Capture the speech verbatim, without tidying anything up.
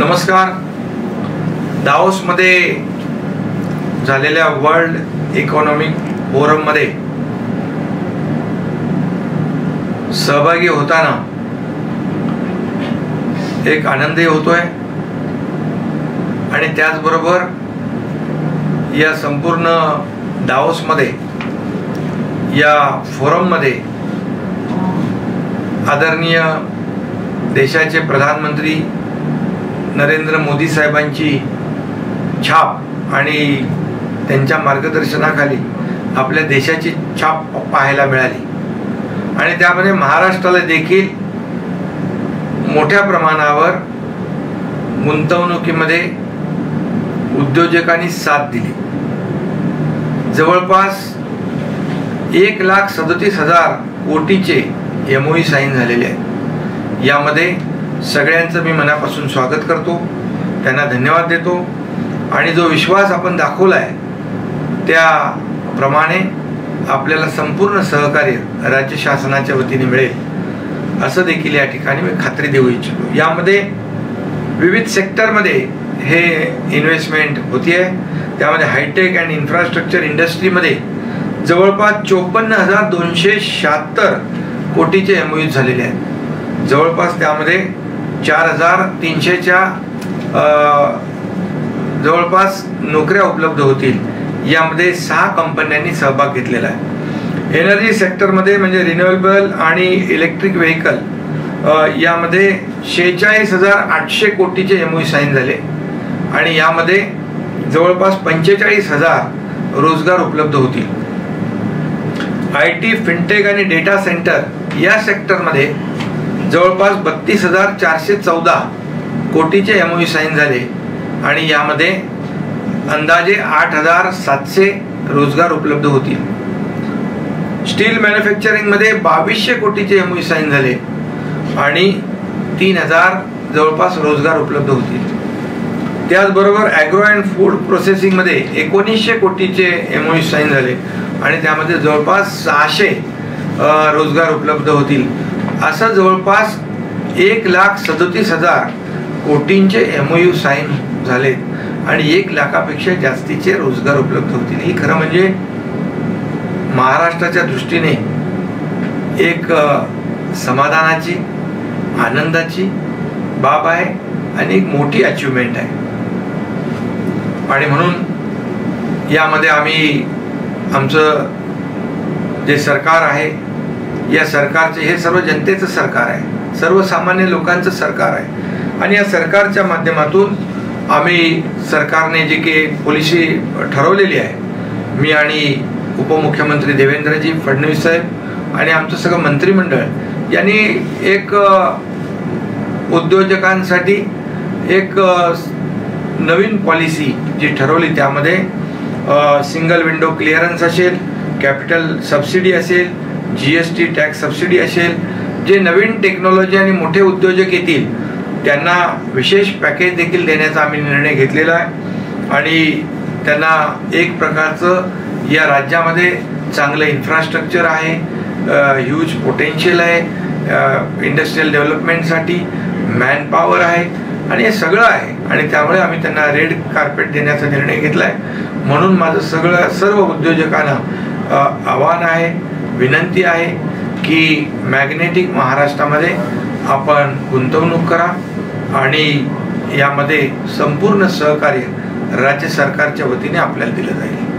नमस्कार. दाओसमध्ये झालेल्या world economic फोरममध्ये सहभागी होताना एक आनंदही होतोय आणि त्याचबरोबर या संपूर्ण दाओसमध्ये या फोरममध्ये आदरणीय देशाचे प्रधानमंत्री नरेंद्र मोदी साहेबांची छाप आणि त्यांच्या मार्गदर्शनाखाली आपल्या देशाची छाप पाहायला मिळाली आणि त्यामध्ये महाराष्ट्राला देखील मोठ्या प्रमाणावर गुंतवणुकीमध्ये उद्योजकांनी साथ दिली. जवळपास एक लाख सदतीस हजार कोटीचे एमओयू साईन झालेले आहेत. यामध्ये सगळ्यांचं मी मनापासून स्वागत करतो, त्यांना धन्यवाद देतो आणि जो विश्वास आपण दाखवला आहे त्याप्रमाणे आपल्याला संपूर्ण सहकार्य राज्य शासनाच्या वतीने मिळेल असं देखील या ठिकाणी मी खात्री देऊ इच्छितो. यामध्ये विविध सेक्टरमध्ये हे इन्व्हेस्टमेंट होती आहे. त्यामध्ये हायटेक अँड इन्फ्रास्ट्रक्चर इंडस्ट्रीमध्ये जवळपास चोपन्न हजार दोनशे शहात्तर कोटीचे एमओयू झालेले आहेत. जवळपास त्यामध्ये चार हजार तीनशेच्या जवळपास नोकऱ्या उपलब्ध होतील. यामध्ये सहा कंपन्यांनी सहभाग घेतलेला आहे. एनर्जी सेक्टरमध्ये म्हणजे रिन्युएबल आणि इलेक्ट्रिक व्हेकल यामध्ये शेहेचाळीस हजार आठशे कोटीचे एमओयू साईन झाले आणि यामध्ये जवळपास पंचेचाळीस हजार रोजगार उपलब्ध होतील. आय टी, फिनटेक आणि डेटा सेंटर या सेक्टरमध्ये जवळपास बत्तीस हजार चारशे चौदा कोटीचे एमओयू साईन झाले आणि यामध्ये अंदाजे आठ हजार सातशे रोजगार उपलब्ध होतील. स्टील मॅन्युफॅक्चरिंगमध्ये बावीसशे कोटीचे एमओयू साईन झाले आणि तीन हजार जवळपास रोजगार उपलब्ध होतील. त्याचबरोबर ॲग्रो अँड फूड प्रोसेसिंगमध्ये एकोणीसशे कोटीचे एमओयू साईन झाले आणि त्यामध्ये जवळपास सहाशे रोजगार उपलब्ध होतील. असं जवळपास एक लाख सदतीस हजार कोटींचे एमओयू साईन झालेत आणि एक लाखापेक्षा जास्तीचे रोजगार उपलब्ध होतील. ही खरं म्हणजे महाराष्ट्राच्या दृष्टीने एक समाधानाची, आनंदाची बाब आहे आणि एक मोठी अचिव्हमेंट आहे. आणि म्हणून यामध्ये आम्ही आमचं जे सरकार आहे, या सरकारचे हे सर्व जनतेचं सरकार आहे, सर्वसामान्य लोकांचं सरकार आहे आणि या सरकारच्या माध्यमातून आम्ही सरकारने जी काही पॉलिसी ठरवलेली आहे, मी आणि उपमुख्यमंत्री देवेंद्रजी फडणवीस साहेब आणि आमचं सगळं मंत्रिमंडळ यांनी एक उद्योजकांसाठी एक नवीन पॉलिसी जी ठरवली. त्यामध्ये सिंगल विंडो क्लिअरन्स असेल, कॅपिटल सबसिडी असेल, G S T tax subsidy असेल, जे नवीन टेक्नॉलॉजी आणि मोठे उद्योजक येतील त्यांना विशेष पॅकेज देखील देण्याचा आम्ही निर्णय घेतलेला आहे आणि त्यांना एक प्रकारचं या राज्यामध्ये चांगलं इन्फ्रास्ट्रक्चर आहे, ह्यूज पोटेन्शियल आहे, इंडस्ट्रियल डेव्हलपमेंटसाठी मॅन पॉवर आहे आणि हे सगळं आहे आणि त्यामुळे आम्ही त्यांना रेड कार्पेट देण्याचा निर्णय घेतला आहे. म्हणून माझं सगळं सर्व उद्योजकांना आव्हान आहे, विनंती आहे की मॅग्नेटिक महाराष्ट्रामध्ये आपण गुंतवणूक करा आणि यामध्ये संपूर्ण सहकार्य राज्य सरकारच्या वतीने आपल्याला दिलं जाईल.